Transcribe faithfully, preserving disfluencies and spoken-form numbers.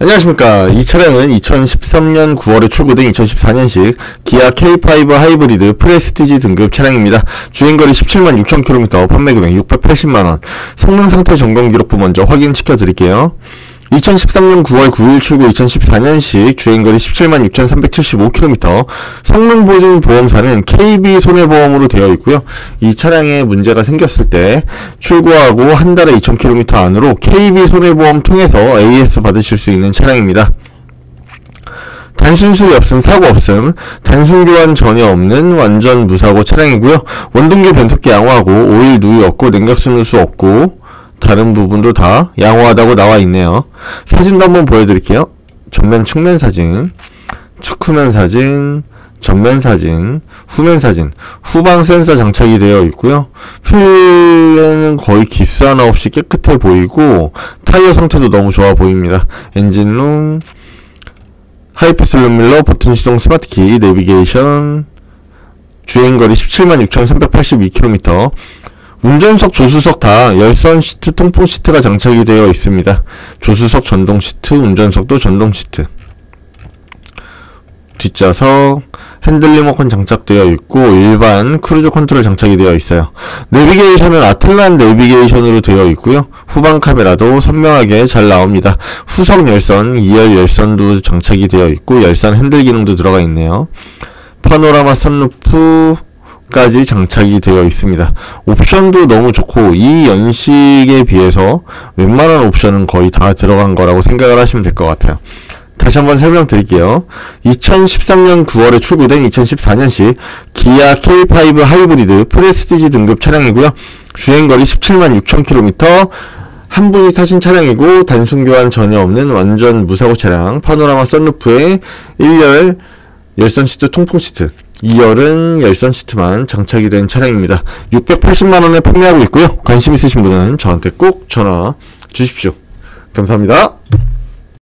안녕하십니까. 이 차량은 이천십삼년 구월에 출고된 이천십사년식 기아 케이 파이브 하이브리드 프레스티지 등급 차량입니다. 주행거리 십칠만 육천 킬로미터, 판매금액 육백팔십만원. 성능상태 점검기록부 먼저 확인시켜 드릴게요. 이천십삼년 구월 구일 출고 이천십사년식 주행거리 십칠만 육천삼백칠십오 킬로미터, 성능보증 보험사는 케이비 손해보험으로 되어 있고요. 이 차량에 문제가 생겼을 때 출고하고 한 달에 이천 킬로미터 안으로 케이비 손해보험 통해서 에이에스 받으실 수 있는 차량입니다. 단순 수리 없음, 사고 없음, 단순 교환 전혀 없는 완전 무사고 차량이고요. 원동기 변속기 양호하고 오일 누유 없고 냉각수 누수 없고 다른 부분도 다 양호하다고 나와 있네요. 사진도 한번 보여드릴게요. 전면 측면 사진, 측후면 사진, 전면 사진, 후면 사진, 후방 센서 장착이 되어 있고요. 필레는 거의 기스 하나 없이 깨끗해 보이고 타이어 상태도 너무 좋아 보입니다. 엔진룸, 하이패스 룸밀러, 버튼 시동 스마트키, 내비게이션, 주행거리 십칠만 육천삼백팔십이 킬로미터, 운전석, 조수석 다 열선 시트, 통풍 시트가 장착이 되어 있습니다. 조수석 전동 시트, 운전석도 전동 시트. 뒷좌석, 핸들 리모컨 장착되어 있고 일반 크루즈 컨트롤 장착이 되어 있어요. 내비게이션은 아틀란 내비게이션으로 되어 있고요. 후방 카메라도 선명하게 잘 나옵니다. 후석 열선, 이열 열선도 장착이 되어 있고 열선 핸들 기능도 들어가 있네요. 파노라마 선루프 까지 장착이 되어 있습니다. 옵션도 너무 좋고 이 연식에 비해서 웬만한 옵션은 거의 다 들어간 거라고 생각을 하시면 될 것 같아요. 다시 한번 설명드릴게요. 이천십삼년 구월에 출고된 이천십사년식 기아 케이 파이브 하이브리드 프레스티지 등급 차량이고요. 주행거리 십칠만 육천 킬로미터, 한 분이 타신 차량이고 단순 교환 전혀 없는 완전 무사고 차량, 파노라마 선루프에 일열 열선 시트, 통풍 시트, 이열은 열선 시트만 장착이 된 차량입니다. 육백팔십만원에 판매하고 있고요. 관심 있으신 분은 저한테 꼭 전화 주십시오. 감사합니다.